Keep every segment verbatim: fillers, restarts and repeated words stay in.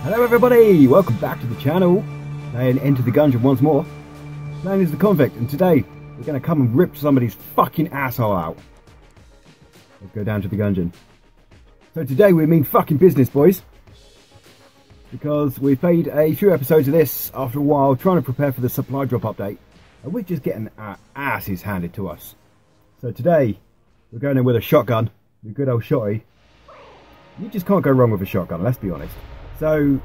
Hello everybody, welcome back to the channel. Playing Enter the Gungeon once more. Playing as the Convict, and today we're going to come and rip somebody's fucking asshole out. Let's go down to the Gungeon. So today we mean fucking business, boys. Because we've played a few episodes of this after a while, trying to prepare for the supply drop update. And we're just getting our asses handed to us. So today, we're going in with a shotgun. The good old shotty. You just can't go wrong with a shotgun, let's be honest. So,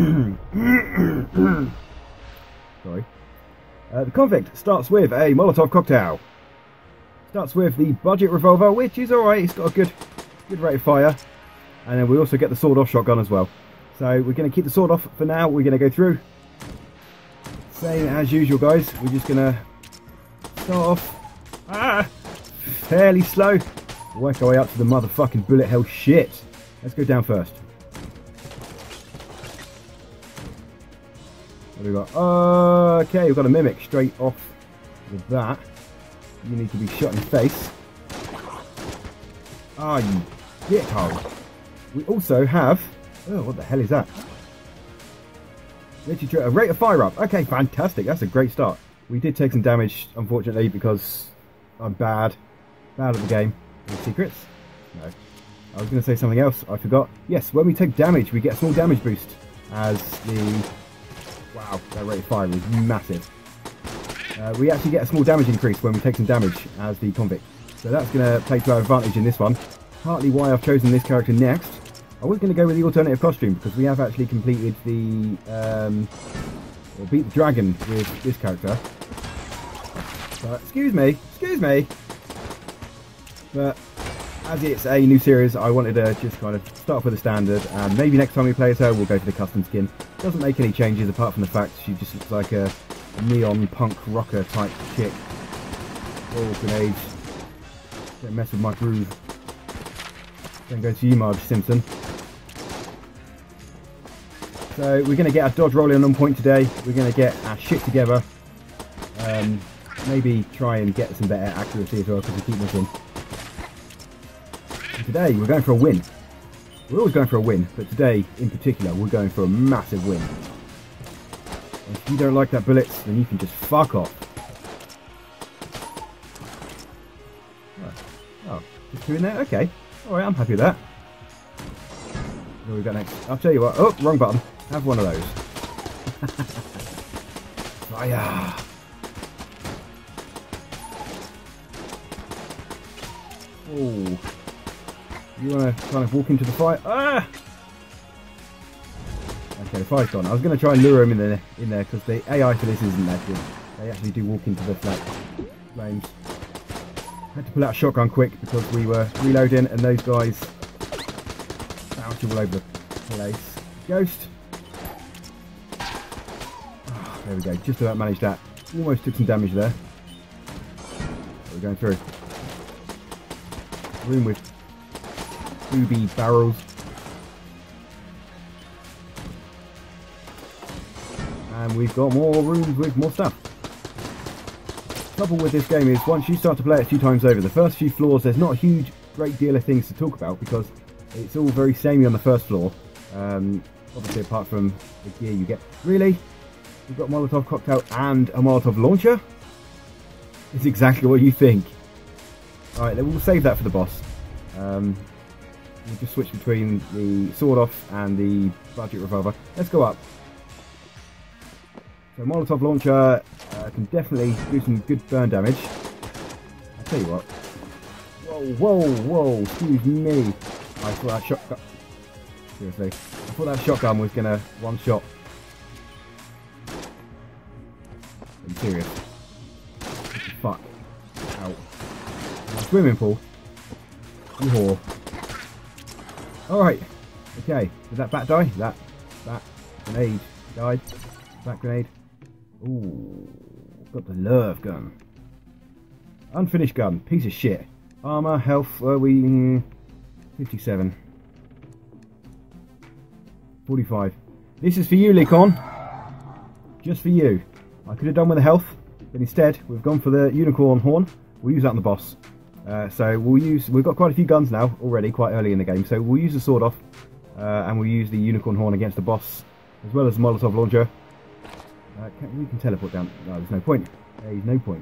sorry. Uh, the Convict starts with a Molotov cocktail. Starts with the budget revolver, which is alright. It's got a good, good rate of fire. And then we also get the sawed-off shotgun as well. So we're going to keep the sword off for now. We're going to go through. Same as usual, guys. We're just going to start off ah, fairly slow. Work our way up to the motherfucking bullet hell shit. Let's go down first. What do we got? Uh, okay, we've got a mimic straight off with that. You need to be shot in the face. Ah, you dickhole. We also have... Oh, what the hell is that? A rate of fire up. Okay, fantastic. That's a great start. We did take some damage, unfortunately, because I'm bad. Bad at the game. Any secrets? No. I was going to say something else. I forgot. Yes, when we take damage, we get a small damage boost. As the... Wow, that rate of fire is massive. Uh, we actually get a small damage increase when we take some damage as the Convict. So that's going to play to our advantage in this one. Partly why I've chosen this character next. I was going to go with the alternative costume because we have actually completed the, um, or beat the dragon with this character. But, excuse me, excuse me. But as it's a new series, I wanted to just kind of start off with the standard, and maybe next time we play as her, we'll go for the custom skin. Doesn't make any changes apart from the fact she just looks like a neon punk rocker type chick. Oh, grenades. Don't mess with my groove. Don't go to you, Marge Simpson. So we're going to get our dodge rolling on point today. We're going to get our shit together. Um, maybe try and get some better accuracy as well because we keep missing. And today we're going for a win. We're always going for a win, but today in particular we're going for a massive win. And if you don't like that bullets, then you can just fuck off. Oh, oh just two in there? Okay. Alright, I'm happy with that. What do we got next? I'll tell you what. Oh, wrong button. Have one of those. Fire! Oh. You want to kind of walk into the fire? Ah! Okay, the fire's gone. I was going to try and lure him in there, in there because the A I for this isn't that good. They actually do walk into the flat flames. Had to pull out a shotgun quick because we were reloading and those guys bouncing all over the place. Ghost. Oh, there we go. Just about managed that. Almost took some damage there. We're going through. Room with booby barrels. And we've got more rooms with more stuff. Trouble with this game is once you start to play it a few times over, the first few floors there's not a huge great deal of things to talk about because it's all very samey on the first floor, um, obviously apart from the gear you get. Really? We've got a Molotov cocktail and a Molotov launcher? It's exactly what you think. Alright, then we'll save that for the boss. Um, we'll just switch between the sword off and the budget revolver. Let's go up. So Molotov launcher uh, can definitely do some good burn damage. I'll tell you what. Whoa, whoa, whoa, excuse me. I thought that shotgun... Seriously. I thought that shotgun was going to one-shot. I'm serious. What the fuck? Ow. A swimming pool. You whore. Alright. Okay. Did that bat die? That, that grenade died. That grenade. Ooh, got the love gun. Unfinished gun, piece of shit. Armour, health, were we? fifty-seven. forty-five. This is for you, Likon. Just for you. I could have done with the health, but instead we've gone for the unicorn horn. We'll use that on the boss. Uh, so we'll use, we've got quite a few guns now already, quite early in the game, so we'll use the sword off, uh, and we'll use the unicorn horn against the boss as well as the Molotov launcher. Uh, can, we can teleport down. No, there's no point. There's no point.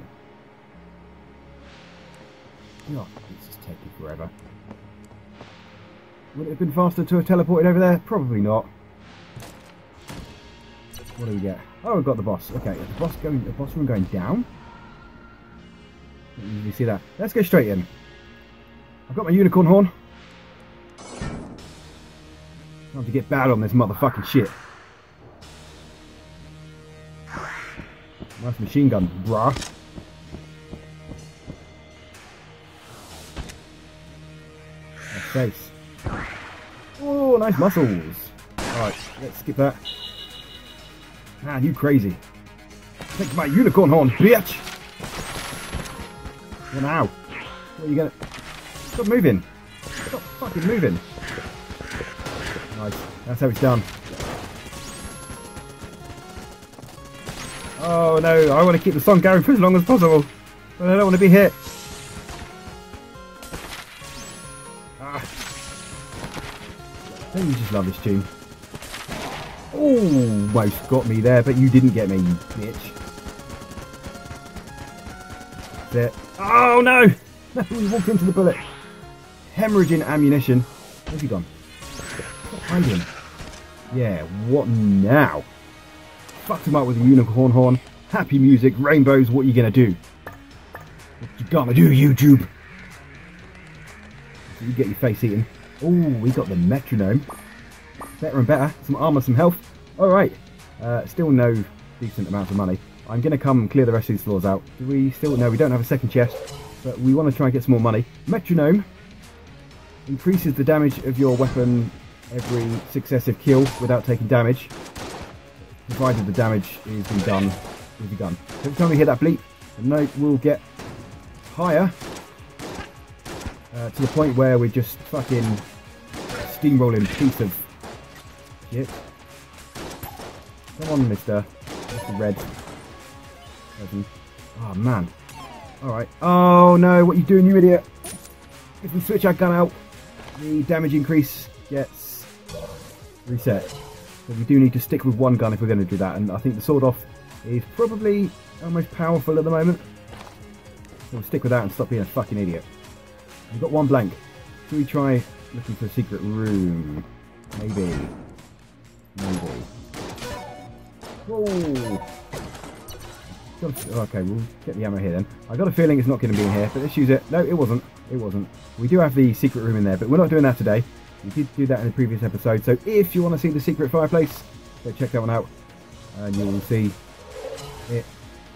God, this is taking forever. Would it have been faster to have teleported over there? Probably not. What do we get? Oh, we've got the boss. Okay, is the boss going? The boss room going down? You see that? Let's go straight in. I've got my unicorn horn. Time to get bad on this motherfucking shit. Nice machine gun, brah. Nice face. Oh, nice muscles. Alright, let's skip that. Man, you crazy. Take my unicorn horn, bitch! Well, now. What are you gonna... Stop moving. Stop fucking moving. Nice. That's how it's done. Oh no, I want to keep the song going for as long as possible. But I don't want to be hit. Ah. Don't you just love this tune? Almost got me there, but you didn't get me, you bitch. That's it. Oh no! No, we walked into the bullet. Hemorrhaging ammunition. Where's he gone? Stop hiding. Yeah, what now? Fucked him up with a unicorn horn. Happy music, rainbows, what are you gonna do? What you gonna do, YouTube? So you get your face eaten. Oh, we got the metronome. Better and better. Some armour, some health. Alright. Uh, still no decent amounts of money. I'm gonna come and clear the rest of these floors out. Do we still... No, we don't have a second chest. But we want to try and get some more money. Metronome increases the damage of your weapon every successive kill without taking damage. Provided the damage is been done with the gun. Every time we hit that bleep, the note will get higher uh, to the point where we're just fucking steamrolling piece of shit. Come on, Mister Mister Red. Oh man. Alright. Oh no, what are you doing, you idiot? If we switch our gun out, the damage increase gets reset. So we do need to stick with one gun if we're going to do that, and I think the sword off is probably our most powerful at the moment. So we'll stick with that and stop being a fucking idiot. We've got one blank. Should we try looking for a secret room? Maybe. Maybe. Whoa! Okay, we'll get the ammo here then. I got a feeling it's not going to be in here, but let's use it. No, it wasn't. It wasn't. We do have the secret room in there, but we're not doing that today. We did do that in the previous episode, so if you want to see the secret fireplace, go check that one out, and you will see it.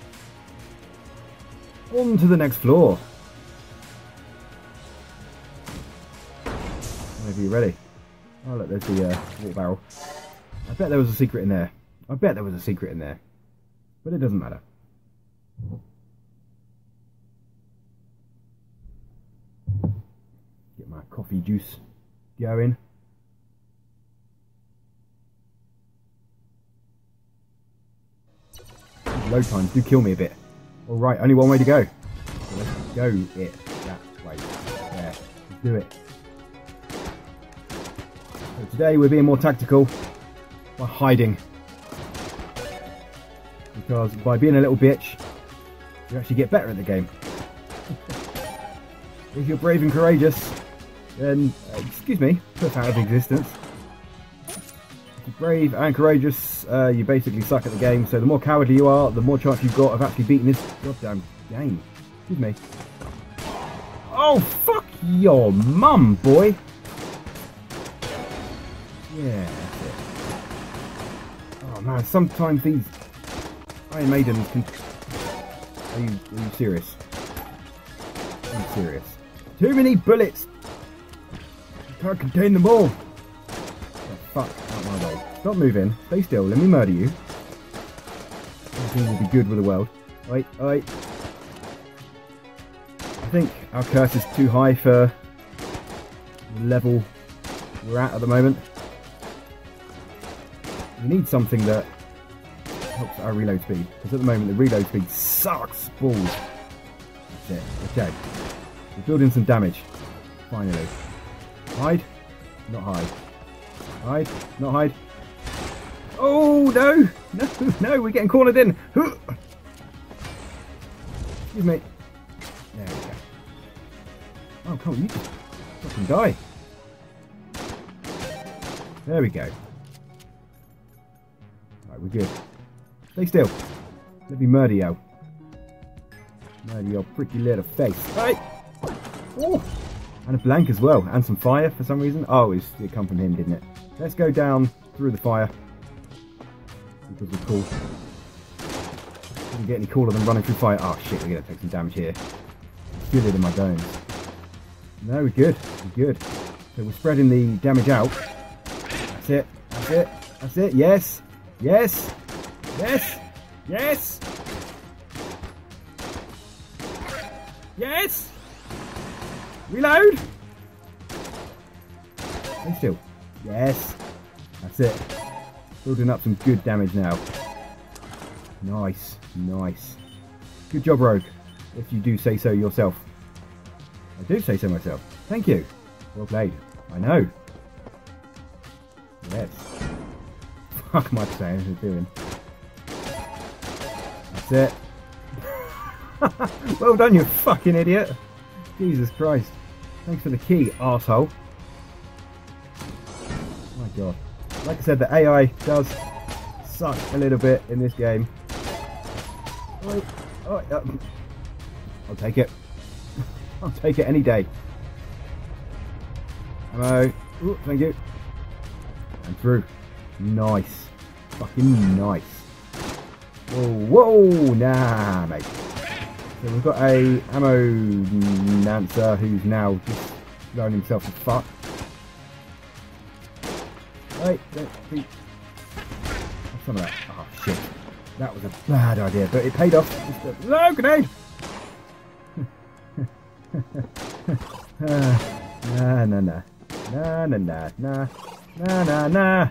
On to the next floor. Whenever you're ready. Oh look, there's the uh, water barrel. I bet there was a secret in there. I bet there was a secret in there. But it doesn't matter. Get my coffee juice going. Load times do kill me a bit. Alright, only one way to go. So let's go it that way. There. Let's do it. So today we're being more tactical by hiding. Because by being a little bitch, you actually get better at the game. If you're brave and courageous, then, uh, excuse me, put out of existence. If you're brave and courageous, uh, you basically suck at the game, so the more cowardly you are, the more chance you've got of actually beating this goddamn game. Excuse me. Oh, fuck your mum, boy! Yeah, that's it. Oh man, sometimes these Iron Maidens can... Are you, are you serious? Are you serious? Too many bullets! You can't contain them all! Oh, fuck, out my way. Stop moving. Stay still. Let me murder you. Everything will be good with the world. Wait, wait. I think our curse is too high for the level we're at at the moment. We need something that helps our reload speed, because at the moment the reload speed sucks balls. That's it. Okay. We're building some damage. Finally. Hide. Not hide. Hide. Not hide. Oh, no. No, no, we're getting cornered in. Excuse me. There we go. Oh, come on, you just fucking die. There we go. Alright, we're good. Stay still. Let me murder you. Murder your pretty little face. Hey! Oh! And a blank as well. And some fire for some reason. Oh, it come from him, didn't it? Let's go down through the fire. Because we're cool. Didn't get any cooler than running through fire. Oh shit, we're going to take some damage here. Feel it in my bones. No, we're good. We're good. So we're spreading the damage out. That's it. That's it. That's it. Yes. Yes. Yes. Yes. Yes. Reload. Stay still. Yes. That's it. Building up some good damage now. Nice. Nice. Good job, Rogue. If you do say so yourself. I do say so myself. Thank you. Well played. I know. Yes. Fuck am I saying? What are doing? That's it. Well done, you fucking idiot. Jesus Christ. Thanks for the key, arsehole. My god. Like I said, the A I does suck a little bit in this game. Oh, oh, uh, I'll take it. I'll take it any day. Hello. Ooh, thank you. And through. Nice. Fucking nice. Whoa, whoa, nah, mate. So we've got a ammo Nancer who's now just blowing himself to fuck. Wait, don't be... Have some of that. Oh, shit. That was a bad idea, but it paid off. Just a... No, grenade! uh, nah, nah, nah. Nah, nah, nah, nah. Nah, nah, nah.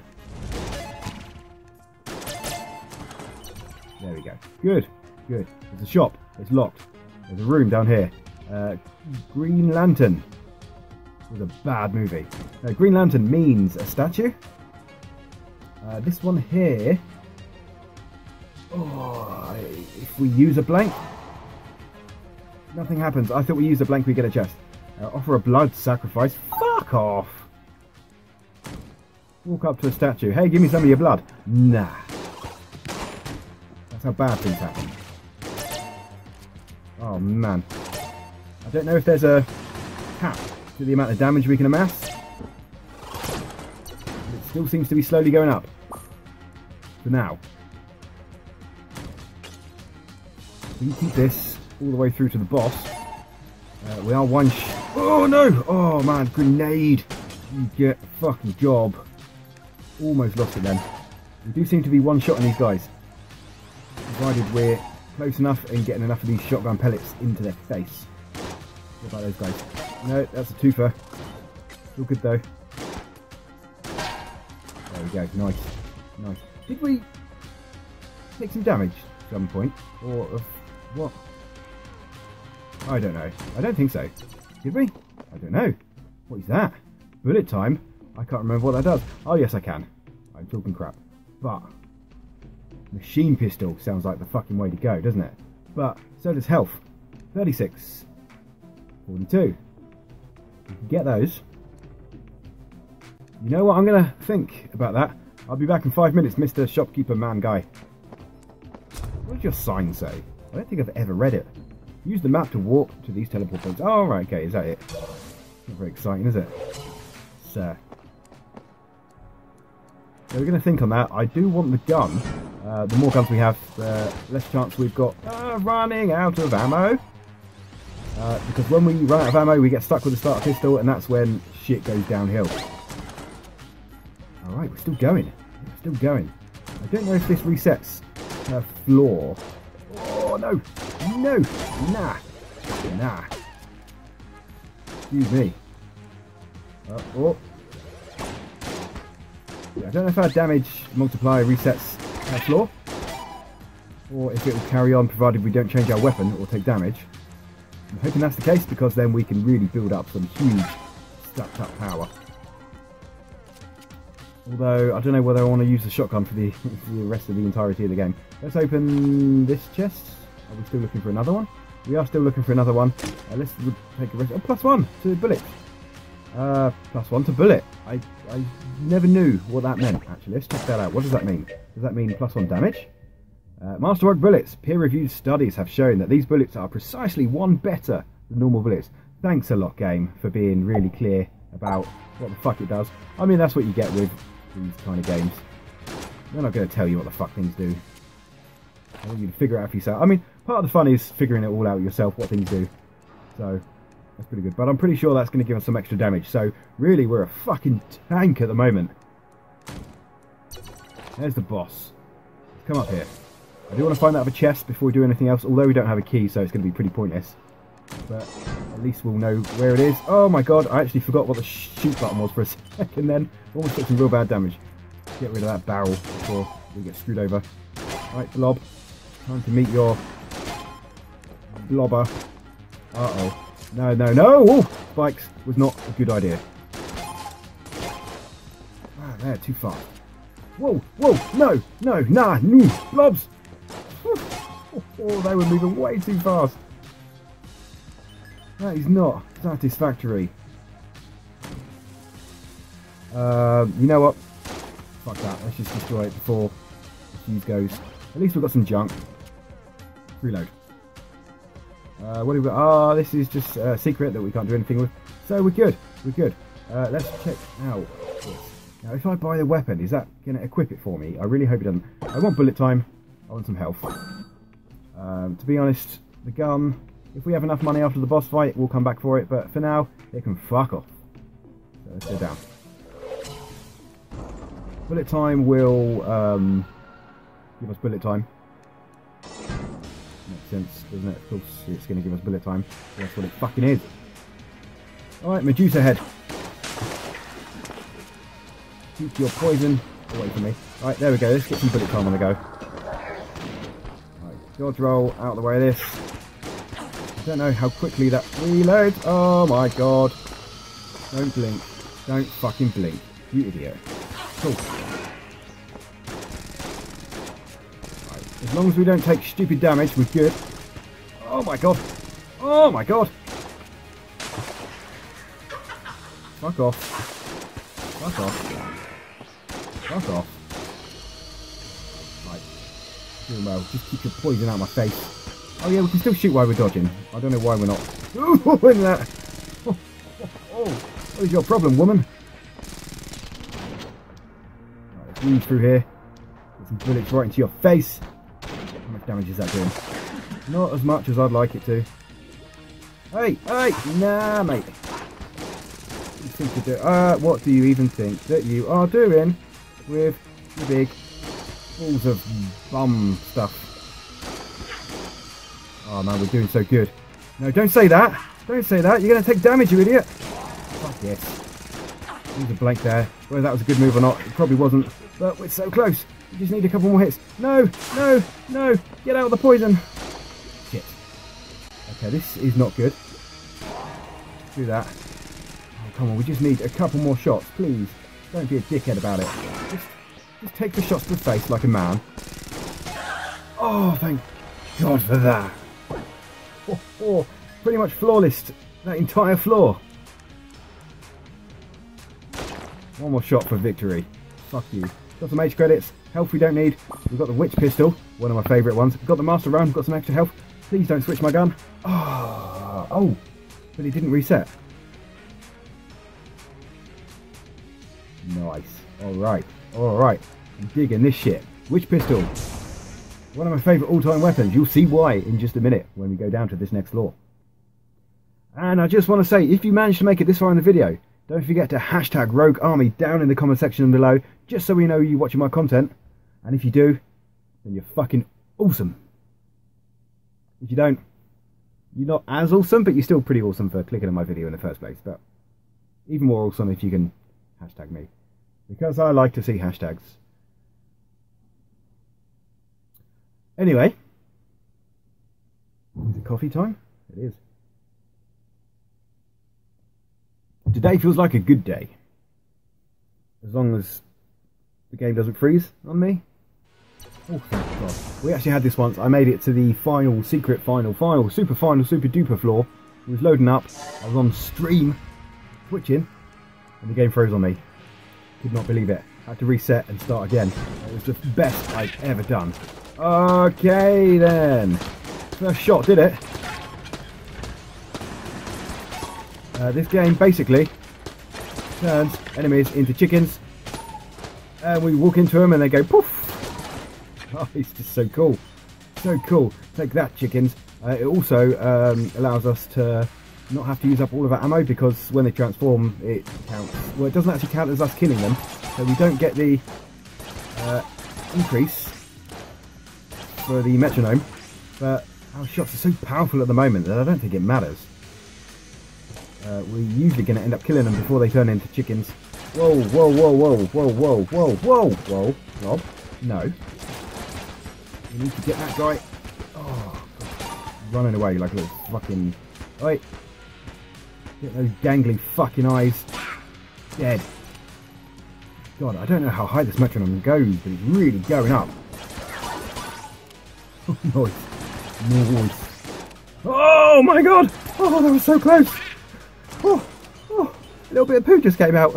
There we go. Good, good. There's a shop. It's locked. There's a room down here. Uh, Green Lantern. It was a bad movie. No, Green Lantern means a statue. Uh, this one here. Oh, if we use a blank, nothing happens. I thought we use a blank, we get a chest. Uh, offer a blood sacrifice. Fuck off. Walk up to a statue. Hey, give me some of your blood. Nah. That's how bad things happen. Oh man. I don't know if there's a cap to the amount of damage we can amass. It still seems to be slowly going up. For now. We can keep this all the way through to the boss. Uh, we are one sh- Oh no! Oh man, grenade! You get a fucking job. Almost lost it then. We do seem to be one shot on these guys. Provided we're close enough and getting enough of these shotgun pellets into their face. What about those guys? No, that's a twofer. Still good though. There we go. Nice. Nice. Did we take some damage at some point? Or uh, what? I don't know. I don't think so. Did we? I don't know. What is that? Bullet time? I can't remember what that does. Oh yes I can. I'm talking crap. But machine pistol sounds like the fucking way to go, doesn't it? But so does health. thirty-six. forty-two. You can get those. You know what I'm going to think about that? I'll be back in five minutes, Mister Shopkeeper Man Guy. What does your sign say? I don't think I've ever read it. Use the map to walk to these teleport points. Oh, right, okay, is that it? Not very exciting, is it? So, so we're going to think on that. I do want the gun. Uh, the more guns we have, the less chance we've got uh, running out of ammo. Uh, because when we run out of ammo, we get stuck with the starter pistol, and that's when shit goes downhill. Alright, we're still going. We're still going. I don't know if this resets her floor. Oh, no. No. Nah. Nah. Excuse me. Uh, oh. Yeah, I don't know if our damage multiplier resets her floor, or if it will carry on provided we don't change our weapon or take damage. I'm hoping that's the case, because then we can really build up some huge stacked up power. Although, I don't know whether I want to use the shotgun for the, for the rest of the entirety of the game. Let's open this chest. Are we still looking for another one? We are still looking for another one. Uh, let's take a rest. Oh, plus one to bullet. Uh, plus one to bullet. I, I never knew what that meant, actually. Let's check that out. What does that mean? Does that mean plus one damage? Uh, Masterwork bullets. Peer-reviewed studies have shown that these bullets are precisely one better than normal bullets. Thanks a lot, game, for being really clear about what the fuck it does. I mean, that's what you get with these kind of games. They're not going to tell you what the fuck things do. I want you to figure it out for yourself. I mean, part of the fun is figuring it all out yourself, what things do. So, that's pretty good. But I'm pretty sure that's going to give us some extra damage. So, really, we're a fucking tank at the moment. There's the boss. Let's come up here. I do want to find out of a chest before we do anything else. Although we don't have a key, so it's going to be pretty pointless. But at least we'll know where it is. Oh my god, I actually forgot what the shoot button was for a second then. Almost took some real bad damage. Get rid of that barrel before we get screwed over. Right, blob. Time to meet your blobber. Uh-oh. No, no, no! Oh, spikes was not a good idea. Ah, they're too fast. Whoa, whoa, no, no, nah, no, blobs! Oh, they were moving way too fast. That is not satisfactory. Um, you know what? Fuck that. Let's just destroy it before the fuse goes. At least we've got some junk. Reload. Uh, what do we got? Ah, oh, this is just a secret that we can't do anything with. So we're good. We're good. Uh, let's check out this. Now, if I buy the weapon, is that going to equip it for me? I really hope it doesn't. I want bullet time. I want some health. Um, to be honest, the gun... If we have enough money after the boss fight, we'll come back for it. But for now, it can fuck off. So let's go down. Bullet time will um, give us bullet time. Makes sense, doesn't it? Of course, it's going to give us bullet time. That's what it fucking is. Alright, Medusa head. Keep your poison away from me. Alright, there we go. Let's get some bullet time on the go. Right, dodge roll out of the way of this. I don't know how quickly that reloads. Oh my god. Don't blink. Don't fucking blink. You idiot. Cool. Right. As long as we don't take stupid damage, we're good. Oh my god. Oh my god. Fuck off. Fuck off. Fuck off. Right. Doing well. Just keep your poison out of my face. Oh yeah, we can still shoot while we're dodging. I don't know why we're not. Ooh, in that. Oh, oh, oh. What is your problem, woman? Right, let's weave through here. Get some bullets right into your face. How much damage is that doing? Not as much as I'd like it to. Hey, hey, nah, mate. What do you think to do? Uh, what do you even think that you are doing with the big balls of bum stuff? Oh man, we're doing so good. No, don't say that. Don't say that. You're going to take damage, you idiot. Fuck yes. There's a blank there. Whether that was a good move or not, it probably wasn't. But we're so close. We just need a couple more hits. No, no, no. Get out of the poison. Shit. Okay, this is not good. Do that. Oh, come on. We just need a couple more shots, please. Don't be a dickhead about it. Just, just take the shots to the face like a man. Oh, thank God for that. Oh, oh, pretty much flawless, that entire floor. One more shot for victory. Fuck you. Got some H credits, health we don't need. We've got the witch pistol, one of my favourite ones. We've got the master round, got some extra health. Please don't switch my gun. Oh, oh, but it didn't reset. Nice. Alright, alright. I'm digging this shit. Witch pistol. One of my favourite all-time weapons. You'll see why in just a minute when we go down to this next floor. And I just want to say, if you managed to make it this far in the video, don't forget to hashtag Rogue Army down in the comment section below, just so we know you're watching my content. And if you do, then you're fucking awesome. If you don't, you're not as awesome, but you're still pretty awesome for clicking on my video in the first place. But even more awesome if you can hashtag me, because I like to see hashtags. Anyway, is it coffee time? It is. Today feels like a good day. As long as the game doesn't freeze on me. Oh, thank God. We actually had this once. I made it to the final, secret final, final, super final, super duper floor. It was loading up. I was on stream, twitching, and the game froze on me. Could not believe it. Had to reset and start again. It was the best I've ever done. Okay then. First shot did it. Uh, this game basically turns enemies into chickens. And we walk into them and they go poof. Oh, it's just so cool. So cool. Take that, chickens. Uh, it also um, allows us to not have to use up all of our ammo, because when they transform it counts. Well, it doesn't actually count as us killing them. So we don't get the uh, increase for the metronome. But our shots are so powerful at the moment that I don't think it matters. Uh, we're usually going to end up killing them before they turn into chickens. Whoa, whoa, whoa, whoa, whoa, whoa, whoa, whoa, whoa. Rob, no. We need to get that guy. Oh, running away like a little fucking... Oi. Get those gangly fucking eyes. Dead. God, I don't know how high this metronome goes, but it's really going up. Noise. Noise. Oh my God! Oh, that was so close! Oh, oh, a little bit of poo just came out.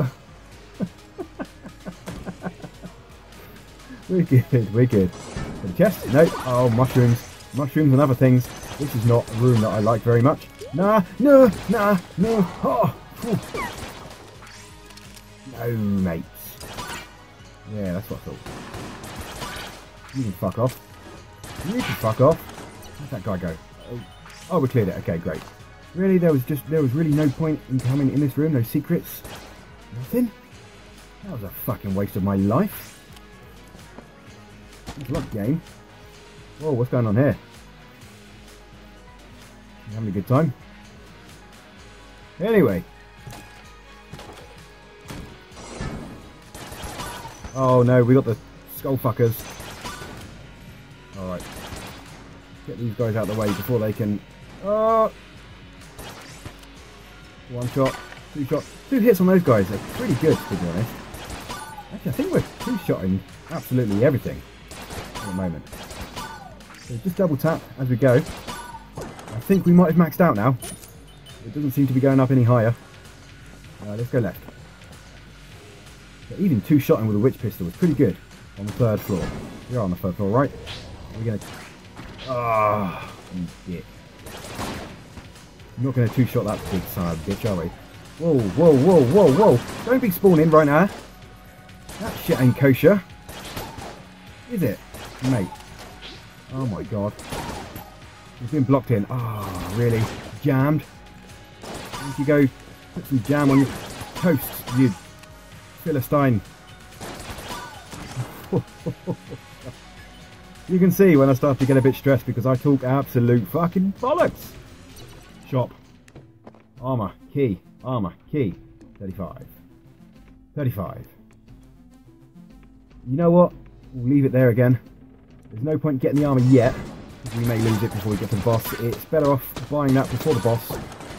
We're good, we're good. For the chest? No. Oh, mushrooms. Mushrooms and other things. This is not a room that I like very much. Nah, no, nah, no. Oh, oh. No, mates. Yeah, that's what I thought. You can fuck off. You can fuck off. Where'd that guy go? Oh, oh, we cleared it. Okay, great. Really, there was just there was really no point in coming in this room. No secrets. Nothing. That was a fucking waste of my life. Good luck, game. Whoa, what's going on here? You having a good time? Anyway. Oh no, we got the skull fuckers. Alright. Get these guys out of the way before they can... Oh! One shot, two shot. Two hits on those guys. They're pretty good, to be honest. Actually, I think we're two-shotting absolutely everything at the moment. So just double tap as we go. I think we might have maxed out now. It doesn't seem to be going up any higher. Uh, let's go left. But even two-shotting with a witch pistol was pretty good on the third floor. We are on the third floor, right? We're going to... Ah, oh, you dick. I'm not going to two-shot that big son of a bitch, are we? Whoa, whoa, whoa, whoa, whoa. Don't be spawning right now. That shit ain't kosher. Is it? Mate. Oh my God. We've been blocked in. Ah, oh, really? Jammed? Why don't you go put some jam on your toast, you Philistine? You can see when I start to get a bit stressed because I talk absolute fucking bollocks. Shop. Armour. Key. Armour. Key. thirty-five. thirty-five. You know what? We'll leave it there again. There's no point getting the armour yet, because we may lose it before we get to the boss. It's better off buying that before the boss.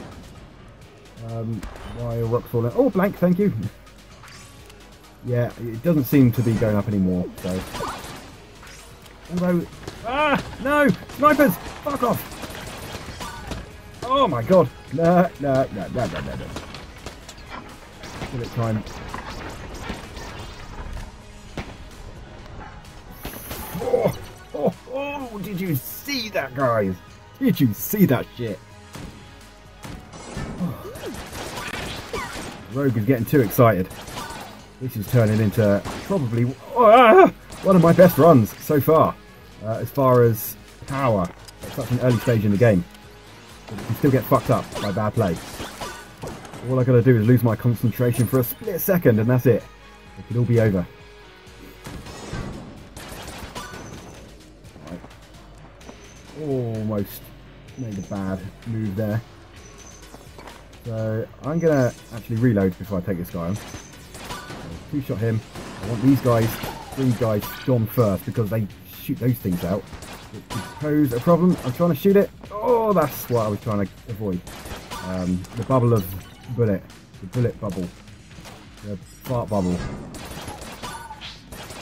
Um, why are rocks falling? Oh, blank, thank you. Yeah, it doesn't seem to be going up anymore, so... Although... Ah! No! Snipers! Fuck off! Oh my God! No, no, no, no, no, no, no. Give it time. Oh, oh, oh, did you see that, guys? Did you see that shit? Oh. Rogue is getting too excited. This is turning into probably oh, one of my best runs so far, uh, as far as power at such an early stage in the game. But you can still get fucked up by bad play. All I gotta do is lose my concentration for a split second and that's it. It could all be over. Right. Almost made a bad move there. So I'm gonna actually reload before I take this guy on. Two shot him. I want these guys, three guys gone first because they shoot those things out. It could pose a problem. I'm trying to shoot it. Oh, that's what I was trying to avoid. Um, the bubble of bullet. The bullet bubble. The fart bubble.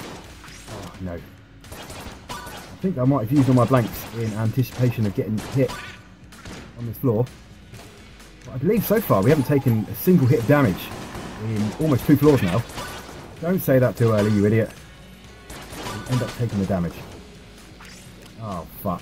no. I think I might have used all my blanks in anticipation of getting hit on this floor. But I believe so far we haven't taken a single hit of damage in almost two floors now. Don't say that too early, you idiot. We'll end up taking the damage. Oh, fuck.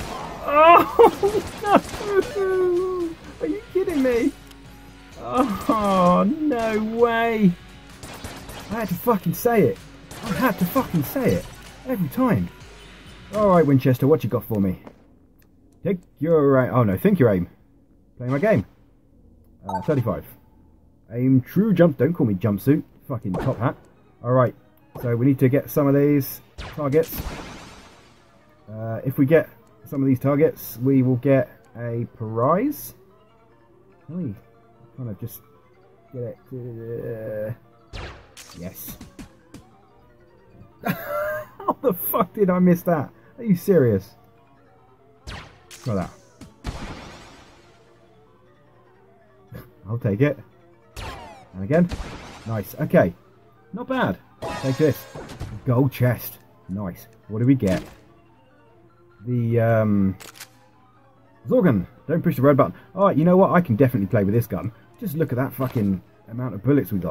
Oh, no! Are you kidding me? Oh, no way! I had to fucking say it. I had to fucking say it. Every time. Alright, Winchester, what you got for me? Take your aim. Oh, no, think your aim. Playing my game. Uh, thirty-five. Aim true jump. Don't call me jumpsuit. Fucking top hat. Alright, so we need to get some of these targets. Uh, if we get some of these targets, we will get a prize. Can we kind of just get it? Uh, yes. How the fuck did I miss that? Are you serious? Try that. I'll take it. And again. Nice. Okay. Not bad. Take this. Gold chest. Nice. What do we get? The, um... Zorgon. Don't push the red button. Alright, you know what? I can definitely play with this gun. Just look at that fucking amount of bullets we got.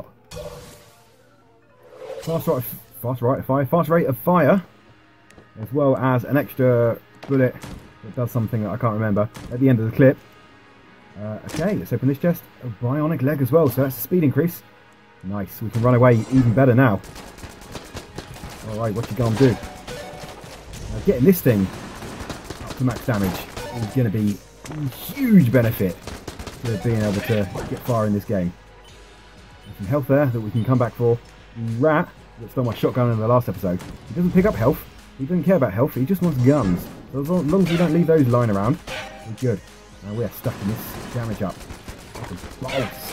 Fast rate of, fast rate of fire. Fast rate of fire. As well as an extra bullet that does something that I can't remember at the end of the clip. Uh, okay, let's open this chest. A bionic leg as well, so that's a speed increase. Nice, we can run away even better now. Alright, what you gonna do? Now, getting this thing up to max damage is going to be a huge benefit to being able to get far in this game. There's some health there that we can come back for. Rat, that stole my shotgun in the last episode, he doesn't pick up health. He doesn't care about health, he just wants guns. So as long as we don't leave those lying around, we're good. Now we are stuck in this damage up. Bolts.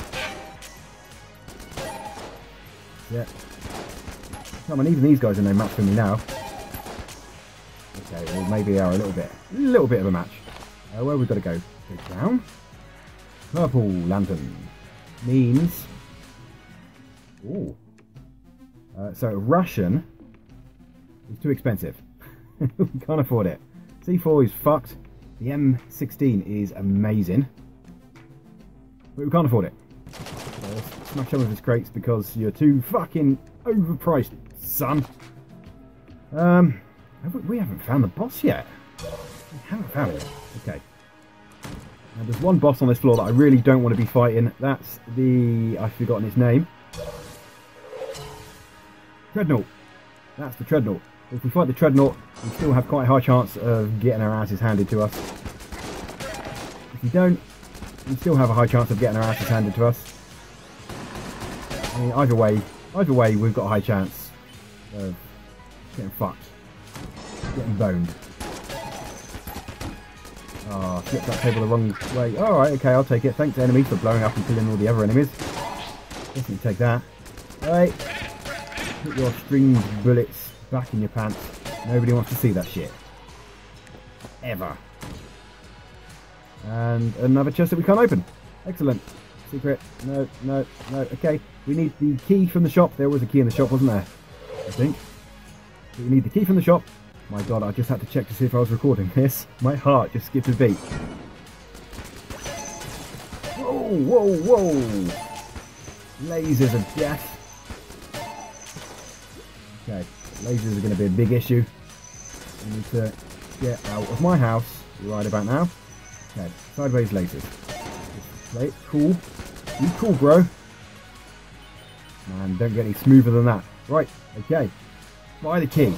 Yeah. Come on, even these guys are no match for me now. Okay, well maybe they are a little bit, a little bit of a match. Uh, where we've got to go? Go down. Purple lantern means. Ooh. Uh, so Russian is too expensive. We can't afford it. C four is fucked. The M sixteen is amazing, but we can't afford it. So let's smash some of his crates because you're too fucking overpriced, son. Um, we haven't found the boss yet. We haven't found it. Okay. Now there's one boss on this floor that I really don't want to be fighting. That's the... I've forgotten its name. Dreadnought. That's the Dreadnought. If we fight the Dreadnought, we still have quite a high chance of getting our asses handed to us. If we don't, we still have a high chance of getting our asses handed to us. I mean, either way, either way, we've got a high chance of getting fucked, getting boned. Ah, oh, flipped that table the wrong way. All right, okay, I'll take it. Thanks, enemy, for blowing up and killing all the other enemies. Definitely take that. All right, put your string bullets back in your pants. Nobody wants to see that shit. Ever. And another chest that we can't open. Excellent. Secret. No, no, no. Okay. We need the key from the shop. There was a key in the shop, wasn't there? I think. We need the key from the shop. My god, I just had to check to see if I was recording this. My heart just skipped a beat. Whoa, whoa, whoa. Lasers of death. Okay. Lasers are going to be a big issue. We need to get out of my house right about now. Okay, sideways lasers. Play it cool. Be cool, bro. Man, don't get any smoother than that. Right, okay. Buy the key.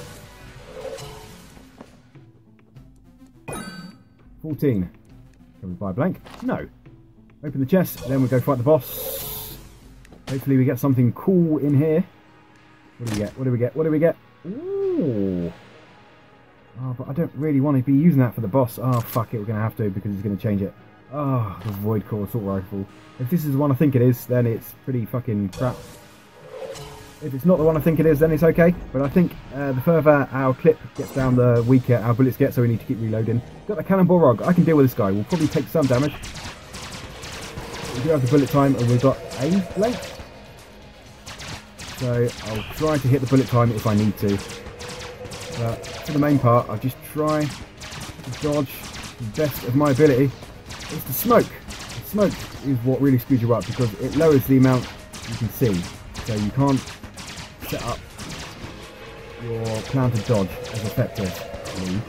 fourteen. Can we buy a blank? No. Open the chest, then we go fight the boss. Hopefully we get something cool in here. What do we get? What do we get? What do we get? Ooh. Oh, but I don't really want to be using that for the boss. Oh, fuck it. We're going to have to because he's going to change it. Oh, the Void Core Assault Rifle. If this is the one I think it is, then it's pretty fucking crap. If it's not the one I think it is, then it's okay. But I think uh, the further our clip gets down, the weaker our bullets get, so we need to keep reloading. Got the Cannonball Rog. I can deal with this guy. We'll probably take some damage. We do have the bullet time, and we've got a blank. So I'll try to hit the bullet time if I need to. But for the main part, I just try to dodge to the best of my ability. It's the smoke. The smoke is what really screws you up because it lowers the amount you can see. So you can't set up your plan to dodge as effectively.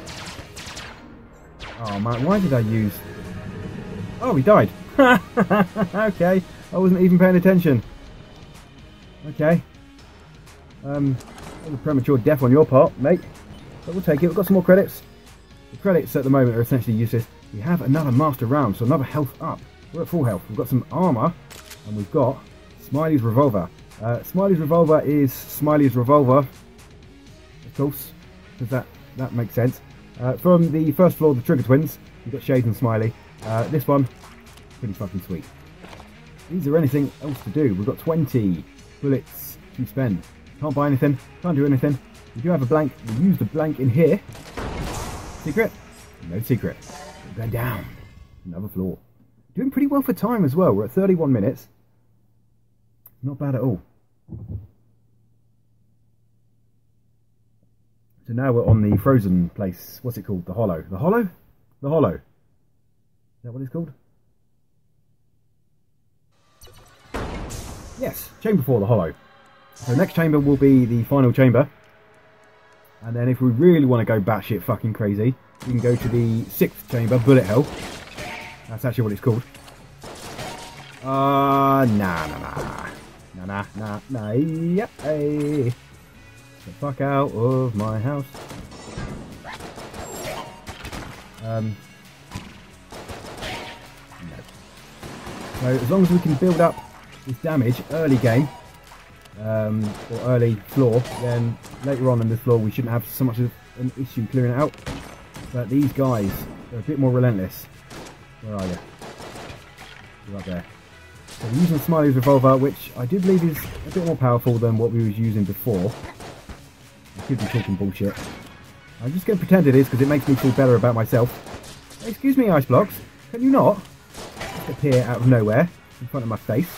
Oh man, why did I use... Oh, he died. Okay, I wasn't even paying attention. Okay. Um, that was a premature death on your part, mate. But we'll take it. We've got some more credits. The credits at the moment are essentially useless. We have another master round, so another health up. We're at full health. We've got some armour, and we've got Smiley's revolver. Uh, Smiley's revolver is Smiley's revolver, of course, because that, that makes sense. Uh, from the first floor of the Trigger Twins, we've got Shades and Smiley. Uh, this one, pretty fucking sweet. Is there anything else to do? We've got twenty bullets to spend. Can't buy anything, can't do anything. We do have a blank. We use the blank in here. Secret? No secret. We're going down. Another floor. Doing pretty well for time as well. We're at thirty-one minutes. Not bad at all. So now we're on the frozen place. What's it called? The Hollow. The Hollow? The Hollow. Is that what it's called? Yes, Chamber four, the Hollow. So next chamber will be the final chamber. And then if we really want to go batshit fucking crazy, we can go to the sixth chamber, Bullet Hell. That's actually what it's called. Uh, nah, nah, nah. Nah, nah, nah, nah, yeah, hey. Get the fuck out of my house. Um, no. So as long as we can build up this damage early game, um, or early floor, then later on in this floor we shouldn't have so much of an issue clearing it out. But these guys are a bit more relentless. Where are you? You're up there. So we're using Smiley's revolver, which I do believe is a bit more powerful than what we was using before. I could be talking bullshit. I'm just going to pretend it is because it makes me feel better about myself. Excuse me, Ice Blocks. Can you not just appear out of nowhere in front of my face?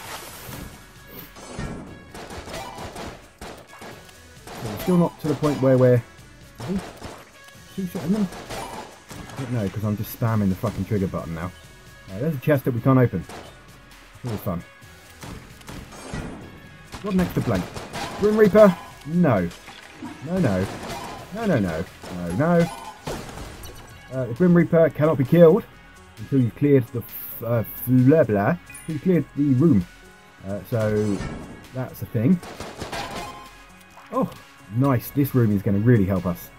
So we're still not to the point where we're two-shotting them. I don't know, because I'm just spamming the fucking trigger button now. Uh, there's a chest that we can't open. It's always fun. Got next to blank. Grim Reaper? No. No, no. No, no, no. No, no. Uh, the Grim Reaper cannot be killed until you've cleared the uh, blah blah. Until you've cleared the room. Uh, so that's a thing. Oh, nice. This room is going to really help us.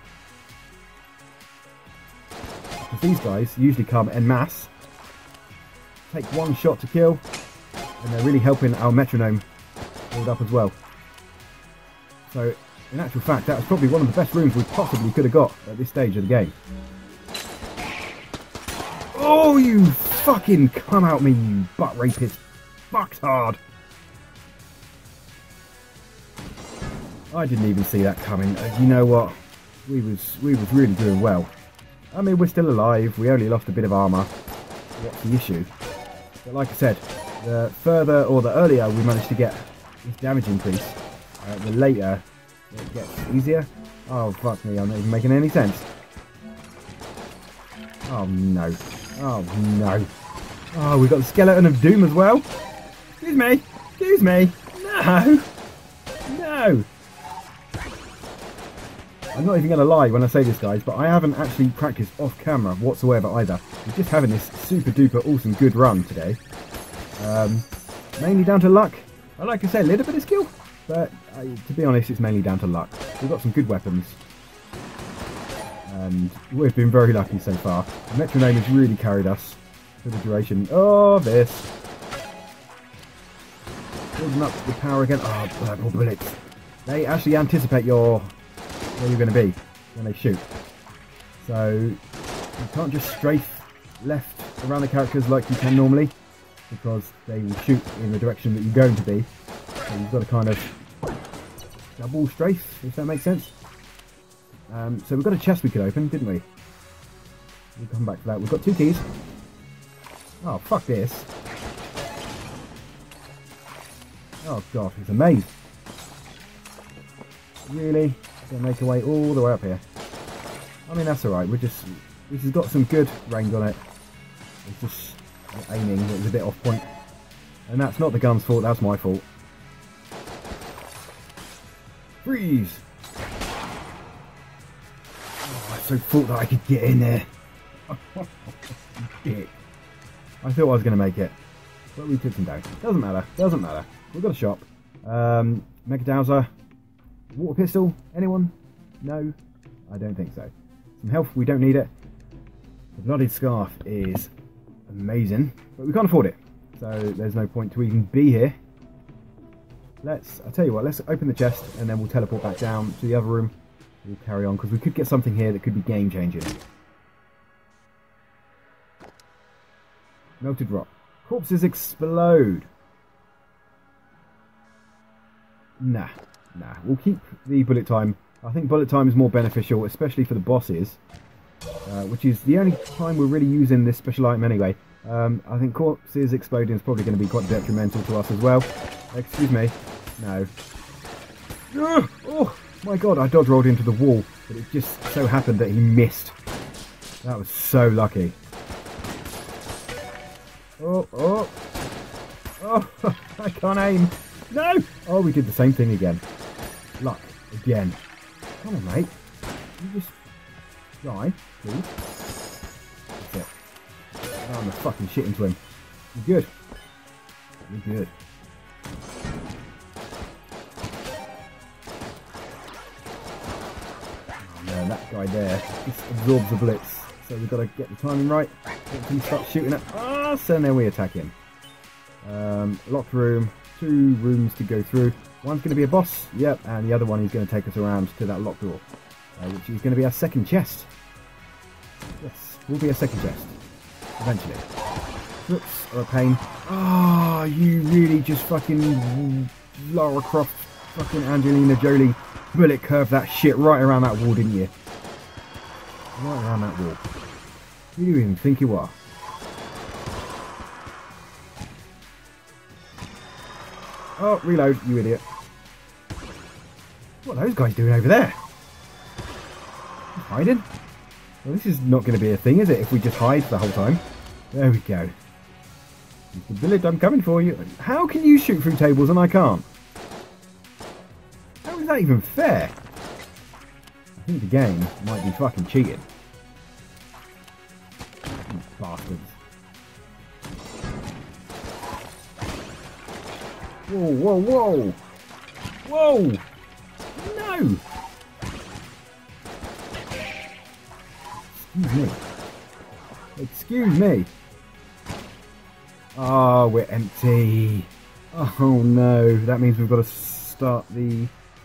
Because these guys usually come en masse. Take one shot to kill. And they're really helping our metronome build up as well. So, in actual fact, that was probably one of the best rooms we possibly could have got at this stage of the game. Oh, you fucking come out me, you butt rapist. Fucked hard. I didn't even see that coming. Uh, you know what? We was, we was really doing well. I mean, we're still alive. We only lost a bit of armour. What's the issue? But like I said, the further or the earlier we manage to get this damage increase, uh, the later it gets easier. Oh, fuck me, I'm not even making any sense. Oh, no. Oh, no. Oh, we've got the Skeleton of Doom as well. Excuse me. Excuse me. No. No. I'm not even going to lie when I say this, guys, but I haven't actually practiced off camera whatsoever either. We're just having this super duper awesome good run today. Um, mainly down to luck. I like I said, a little bit of skill, but uh, to be honest, it's mainly down to luck. We've got some good weapons, and we've been very lucky so far. The metronome has really carried us for the duration of this. Building up the power again. Oh, purple bullets. They actually anticipate your where you're going to be when they shoot. So you can't just strafe left around the characters like you can normally, because they will shoot in the direction that you're going to be. So you've got to kind of double strafe, if that makes sense. Um, so we've got a chest we could open, didn't we? We'll come back to that. We've got two keys. Oh, fuck this. Oh god, it's a maze. Really? Gonna make our way all the way up here. I mean, that's alright. We're just... This has got some good range on it. It's just aiming. It was a bit off point. And that's not the gun's fault. That's my fault. Freeze! Oh, I so thought that I could get in there. Dick. I thought I was going to make it. But we took him down. Doesn't matter. Doesn't matter. We've got a shop. Um, Mega Dowser. Water pistol. Anyone? No? I don't think so. Some health. We don't need it. The Bloodied Scarf is amazing. But we can't afford it. So there's no point to even be here. Let's, I'll tell you what, let's open the chest and then we'll teleport back down to the other room. We'll carry on because we could get something here that could be game changing. Melted rock. Corpses explode. Nah, nah. We'll keep the bullet time. I think bullet time is more beneficial, especially for the bosses. Uh, which is the only time we're really using this special item anyway. Um, I think corpses exploding is probably going to be quite detrimental to us as well. Excuse me. No. Uh, oh my god, I dodge rolled into the wall, but it just so happened that he missed. That was so lucky. Oh, oh. Oh, I can't aim. No! Oh, we did the same thing again. Luck. Again. Come on, mate. You just die, please. That's it. Oh, I'm a fucking shit into him. You're good. You're good. Oh man, that guy there just absorbs the blitz. So we've got to get the timing right. Let him start shooting at us, and then we attack him. Um, locked room. Two rooms to go through. One's going to be a boss. Yep, and the other one is going to take us around to that locked door. Uh, which is going to be our second chest. Yes, will be a second chest. Eventually. Oops, are a pain. Ah, oh, you really just fucking Lara Croft, fucking Angelina Jolie bullet curved that shit right around that wall, didn't you? Right around that wall. Who do you even think you are? Oh, reload, you idiot. What are those guys doing over there? Hiding? Well, this is not going to be a thing, is it, if we just hide the whole time? There we go. Mister Billet, I'm coming for you. How can you shoot through tables and I can't? How is that even fair? I think the game might be fucking cheating. You bastards. Whoa, whoa, whoa! Whoa! No! Excuse me. Excuse me. Oh, we're empty. Oh no, that means we've got to start the...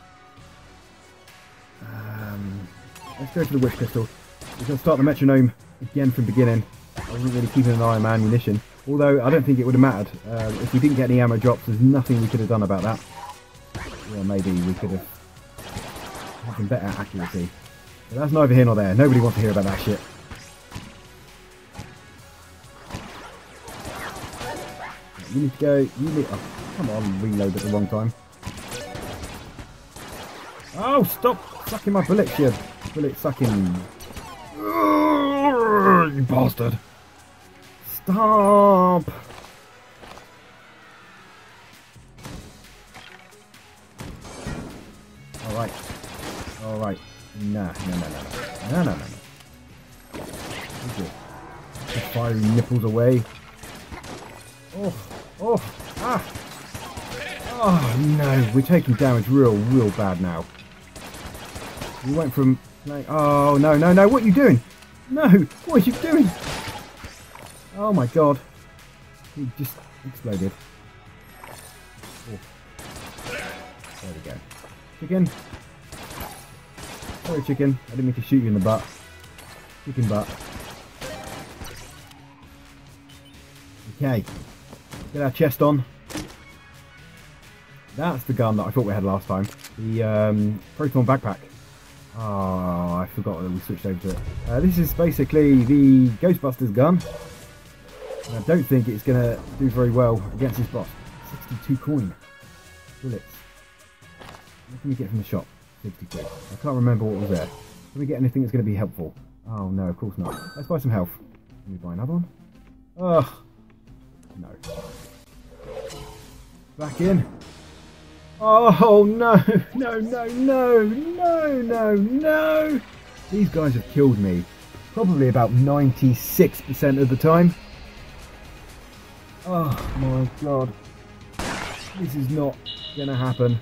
Um, let's go for the Witch Pistol. We're going to start the metronome again from beginning. I wasn't really keeping an eye on my ammunition. Although, I don't think it would have mattered. Uh, if we didn't get any ammo drops, there's nothing we could have done about that. Well, maybe we could have had some better accuracy. But that's neither here nor there. Nobody wants to hear about that shit. You need to go... You need... Oh, come on, reload at the wrong time. Oh, stop sucking my bullets, you bullet sucking... You bastard. Stop! Alright. Alright. Nah, no, no, no, no. No, no, no, no. Okay. Just firing nipples away. Oh, oh, ah! Oh, no. We're taking damage real, real bad now. We went from... Like, oh, no, no, no. What are you doing? No! What are you doing? Oh my god. He just exploded. Oh. There we go. Chicken. Sorry, chicken. I didn't mean to shoot you in the butt. Chicken butt. Okay. Get our chest on. That's the gun that I thought we had last time. The um, Proton Backpack. Oh, I forgot that we switched over to it. Uh, this is basically the Ghostbusters gun. I don't think it's going to do very well against this boss. sixty-two coin. Bullets. What can we get from the shop? sixty quid. I can't remember what was there. Can we get anything that's going to be helpful? Oh no, of course not. Let's buy some health. Can we buy another one? Ugh. No. Back in. Oh no, no, no, no, no, no, no. These guys have killed me. Probably about ninety-six percent of the time. Oh my god. This is not gonna happen.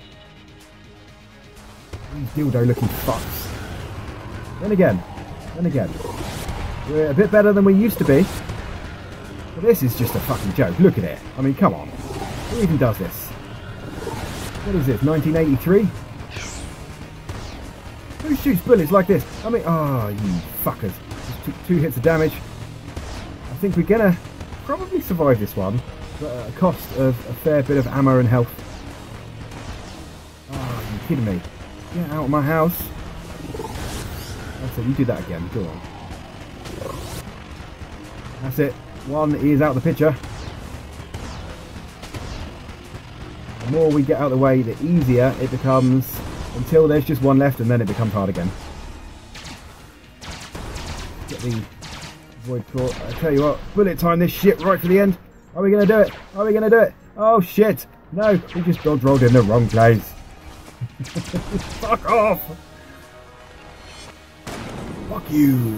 These dildo looking fucks. Then again, then again. We're a bit better than we used to be. But this is just a fucking joke. Look at it. I mean, come on. Who even does this? What is this, nineteen eighty-three? Who shoots bullets like this? I mean, oh, you fuckers. Just took two hits of damage. I think we're gonna probably survive this one, but at a cost of a fair bit of ammo and health. Oh, are you kidding me? Get out of my house. That's it, you do that again. Go on. That's it. One is out of the picture. The more we get out of the way, the easier it becomes, until there's just one left and then it becomes hard again. Get the void core. I tell you what, bullet time this shit right for the end. Are we going to do it? Are we going to do it? Oh shit. No, we just dodge rolled in the wrong place. Fuck off. Fuck you.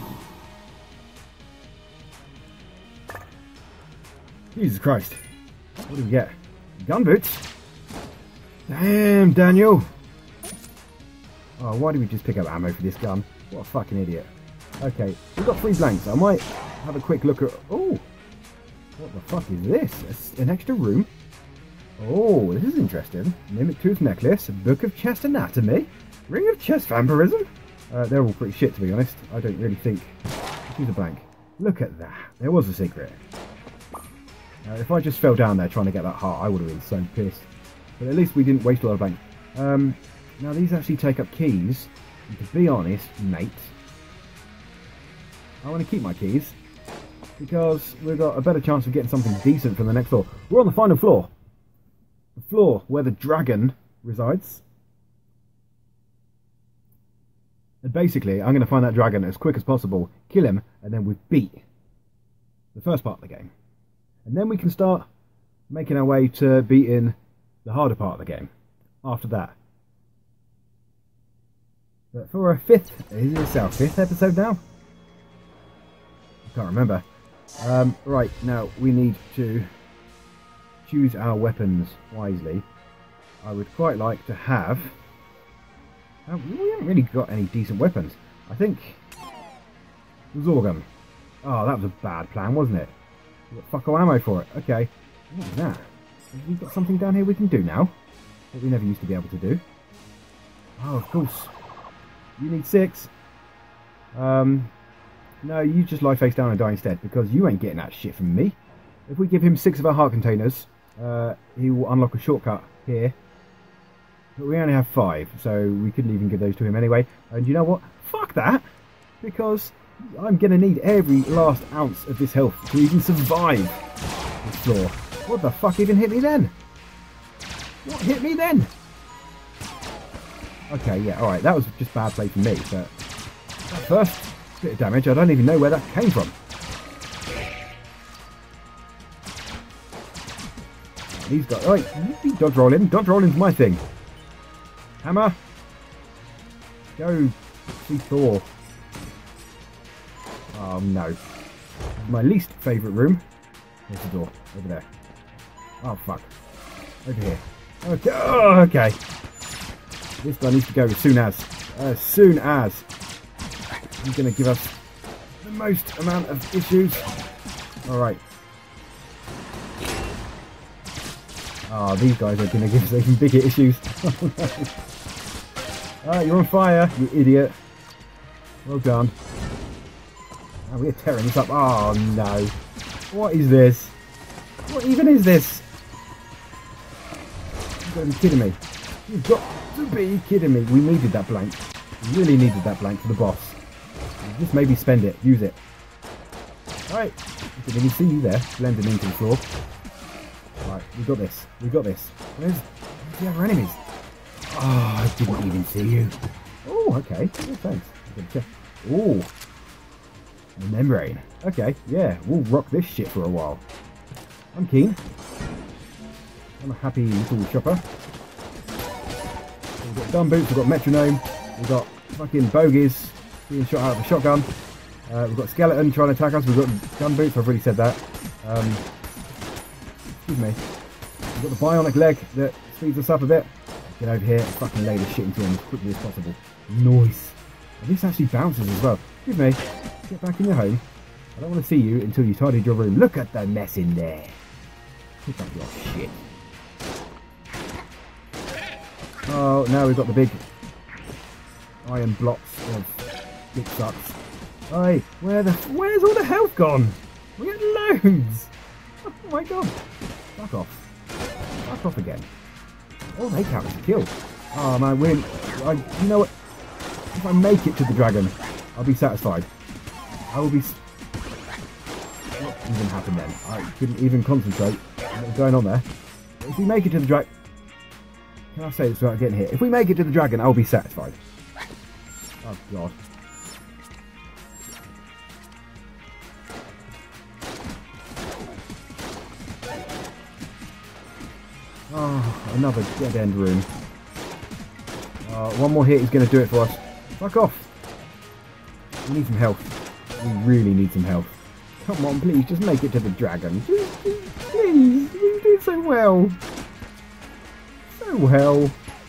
Jesus Christ. What do we get? Gun boots? Damn, Daniel. Oh, why did we just pick up ammo for this gun? What a fucking idiot. Okay, we've got three blanks. I might have a quick look at... Oh! What the fuck is this? It's an extra room? Oh, this is interesting. Mimic Tooth Necklace, Book of Chest Anatomy, Ring of Chest Vampirism. Uh, they're all pretty shit, to be honest. I don't really think... Choose a blank. Look at that. There was a secret. Uh, if I just fell down there trying to get that heart, I would have been so pissed. But at least we didn't waste a lot of blanks. Um, now, these actually take up keys. And to be honest, mate, I want to keep my keys. Because we've got a better chance of getting something decent from the next floor. We're on the final floor. The floor where the dragon resides. And basically, I'm going to find that dragon as quick as possible, kill him, and then we've beat the first part of the game. And then we can start making our way to beating the harder part of the game after that. But for our fifth, is this our fifth episode now? I can't remember. Um, right, now we need to choose our weapons wisely. I would quite like to have... Uh, we haven't really got any decent weapons. I think... Zorgun. Oh, that was a bad plan, wasn't it? We've got fuck all ammo for it. Okay. What is that? Have we got something down here we can do now? That we never used to be able to do. Oh, of course. You need six. Um, no, you just lie face down and die instead, because you ain't getting that shit from me. If we give him six of our heart containers, uh, he will unlock a shortcut here. But we only have five, so we couldn't even give those to him anyway. And you know what? Fuck that! Because I'm going to need every last ounce of this health to even survive this floor. What the fuck even hit me then? What hit me then? Okay, yeah, alright, that was just bad play from me, but that first bit of damage, I don't even know where that came from. These guys, alright, you dodge rolling, dodge rolling's my thing. Hammer. Go see Thor. Oh no. My least favourite room. There's the door. Over there. Oh fuck. Over here. Okay. Oh, okay. This guy needs to go as soon as. As soon as. He's going to give us the most amount of issues. Alright. Oh, these guys are going to give us even bigger issues. Alright, you're on fire, you idiot. Well done. Oh, we're tearing this up. Oh no. What is this? What even is this? You've got to be kidding me. You've got to be kidding me. We needed that blank. We really needed that blank for the boss. Just maybe spend it. Use it. Alright. I can see you there, blending into the floor. Right, we got this. We got this. Where's, where's the other enemies? Oh, I didn't even see you. Oh, okay. Oh, thanks. Ooh. The membrane. Okay, yeah, we'll rock this shit for a while. I'm keen. I'm a happy little shopper. We've got gun boots, we've got metronome, we've got fucking bogies being shot out of a shotgun. Uh, we've got skeleton trying to attack us, we've got gun boots, I've already said that. Um, excuse me. We've got the bionic leg that speeds us up a bit. Get over here and fucking lay this shit into him as quickly as possible. Nice. And this actually bounces as well. Excuse me. Get back in your home. I don't want to see you until you tidied your room. Look at the mess in there. Pick up your shit. Oh, now we've got the big iron blocks of dick sucks. Hey, where the where's all the health gone? We had loads. Oh my god. Fuck off. Fuck off again. Oh, they count as a kill. Oh man, we're I you know what? If I make it to the dragon, I'll be satisfied. I will be... What even happened then? I couldn't even concentrate on what was going on there. But if we make it to the dragon... Can I say this without getting hit? If we make it to the dragon, I'll be satisfied. Oh, God. Oh, another dead-end room. Uh, one more hit is going to do it for us. Fuck off. We need some health. We really need some health. Come on, please, just make it to the dragon. Please, please, you do so well. So well.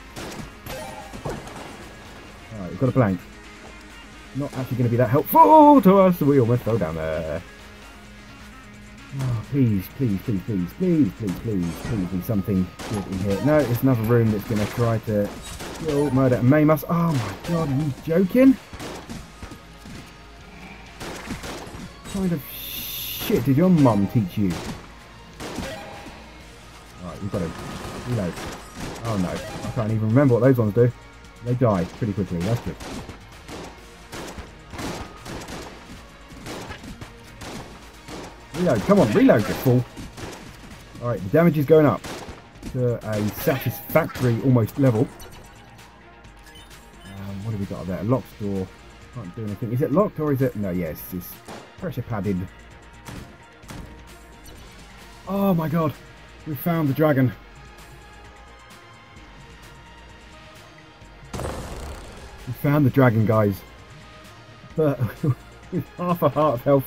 Alright, we've got a blank. Not actually going to be that helpful to us. We almost fell down there. Oh, please, please, please, please, please, please, please, please be something good in here. No, it's another room that's going to try to kill, murder, and maim us. Oh my god, are you joking? What kind of shit did your mum teach you? Alright, we've got to reload. Oh no, I can't even remember what those ones do. They die pretty quickly, that's good. Reload, come on, reload, you fool. Alright, the damage is going up to a satisfactory almost level. Um, what have we got up there? A locked door. Can't do anything. Is it locked or is it... No, yes, it's pressure padded. Oh my god, we found the dragon. We found the dragon, guys. But with half a heart of health.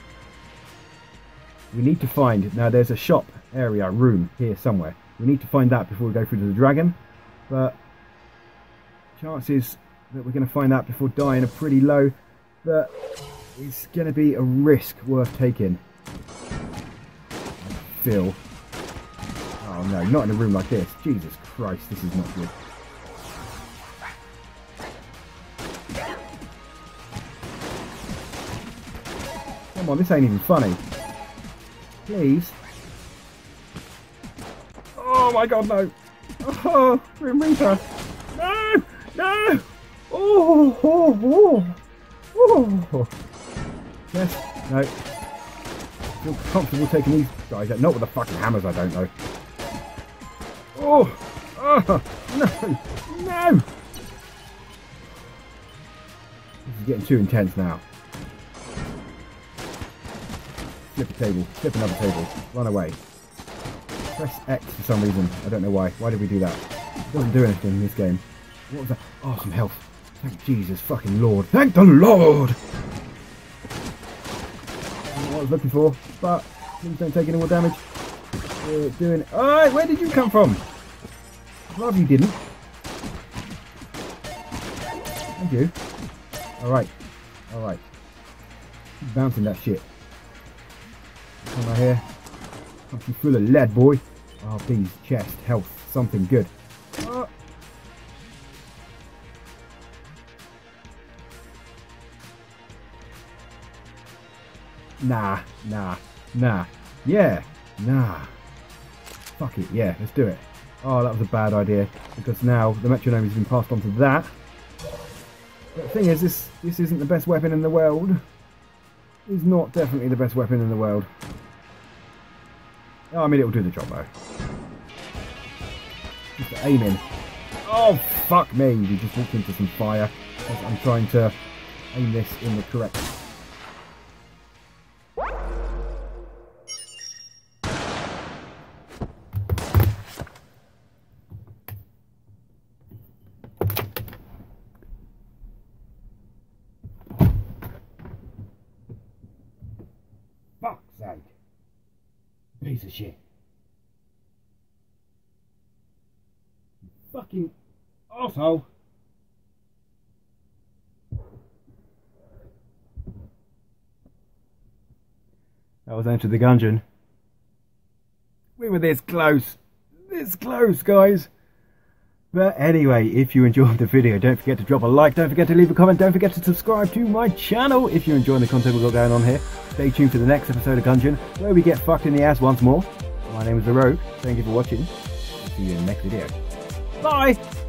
We need to find, now there's a shop area, room here somewhere. We need to find that before we go through to the dragon. But chances that we're going to find that before dying are pretty low. But it's going to be a risk worth taking. I feel. Oh no, not in a room like this. Jesus Christ, this is not good. Come on, this ain't even funny. Please. Oh my god, no. Oh, Grim Reaper. No, no. Oh, oh, oh. Oh. Yes, no. Feel comfortable taking these guys out. Not with the fucking hammers, I don't know. Oh, oh, no, no. This is getting too intense now. Flip a table, flip another table, run away. Press X for some reason, I don't know why. Why did we do that? It doesn't do anything in this game. What was that? Oh, some health. Thank Jesus fucking Lord. Thank the Lord! What I was looking for, but please don't take any more damage. We're doing... Alright, where did you come from? I'd rather you didn't. Thank you. Alright, alright. Keep bouncing that shit. Come right here. Pump you full of lead, boy. Oh, please, chest, health, something good. Oh. Nah, nah, nah. Yeah, nah. Fuck it, yeah, let's do it. Oh, that was a bad idea, because now the metronome has been passed on to that. But the thing is, this, this isn't the best weapon in the world. It's not definitely the best weapon in the world. Oh, I mean, it'll do the job, though. Just aiming. Oh, fuck me. We just walked into some fire. I'm trying to aim this in the correct... Fuck's sake. Piece of shit. Fucking arsehole. That was Enter the Gungeon. We were this close. This close, guys. But anyway, if you enjoyed the video, don't forget to drop a like, don't forget to leave a comment, don't forget to subscribe to my channel if you're enjoying the content we've got going on here. Stay tuned for the next episode of Gungeon, where we get fucked in the ass once more. My name is The Rogue, thank you for watching, I'll see you in the next video. Bye!